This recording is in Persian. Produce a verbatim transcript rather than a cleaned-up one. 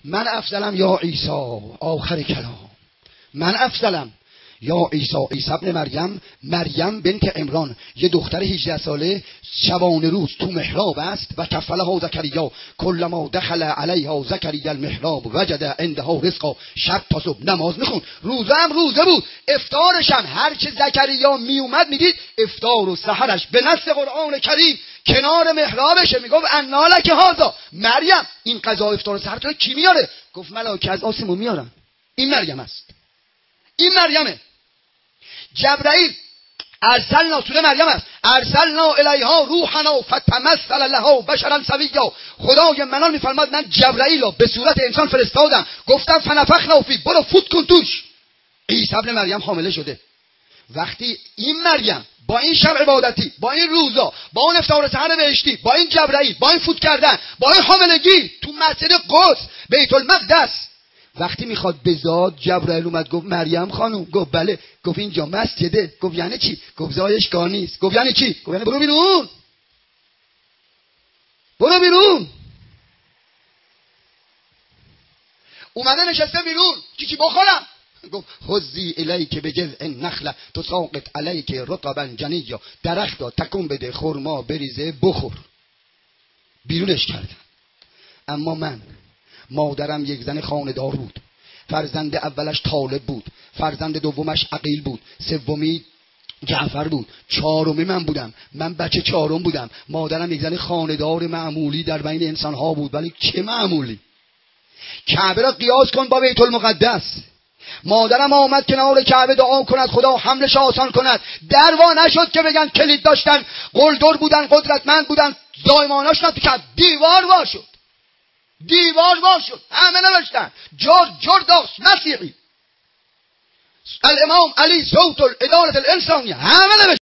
من افضلم یا عیسی آخر کلام، من افضلم یا عیسی عیسی ابن مریم، مریم بنت عمران، یه دختر هجده ساله شبانه روز تو محراب است و کفلها زکریا کلما دخل علیها زکریا المحراب وجد عندها رزقا. شب تا صبح نماز میخوند، روزه هم روزه بود، افطارش هم هر چه زکریا میومد میدید افطار و سحرش به نص قرآن کریم کنار محرابشه. میگفت انا لک هذا، مریم این غذا افطار و سحر تو کی میاره؟ گفت ملائکه از آسمون میارن. این مریم است، این مریمه. جبرائیل ارسلنا، سوره مریم است، ارسلنا الیها روحنا فتمثل لها بشرا سویا. خدای منان میفرماد من جبرائیل رو به صورت انسان فرستادم، گفتم فنفخنا فی، برو فوت کن توش. عیسی ابن مریم حامله شده. وقتی این مریم با این شب عبادتی، با این روزا، با اون افطار سحر بهشتی، با این جبرائیل، با این فوت کردن، با این حاملگی تو مسجد قدس بیت المقدس، وقتی میخواد بزاد جبرائیل اومد گفت مریم خانم. گفت بله. گفت اینجا مسجده. گفت یعنی چی؟ گفت زایشگاه نیست. گفت یعنی چی؟ گفت یعنی برو بیرون، برو بیرون. اومده نشسته بیرون، چی چی بخورم؟ گفت خذی الیک بجذع النخله تساقط علیک رطبا جنیا، درختا تکون بده خرما بریزه بخور. بیرونش کردن. اما من مادرم یک زن خانه‌دار بود، فرزند اولش طالب بود، فرزند دومش عقیل بود، سومی جعفر بود، چهارمی من بودم. من بچه چهارم بودم. مادرم یک زن خانه‌دار معمولی در بین انسان ها بود، ولی چه معمولی. کعبه را قیاس کن با بیت المقدس. مادرم آمد کنار کعبه دعا کند خدا حملش آسان کند. دروا نشد که بگن کلید داشتن، قلدر بودن، قدرتمند بودن، زایماناش نتوکد، دیوار وا شد، دیوار وا شد. همه نوشتن جور جرداس مسیحی، الامام علی صوت الاداره الانسانی، همه نوشتن.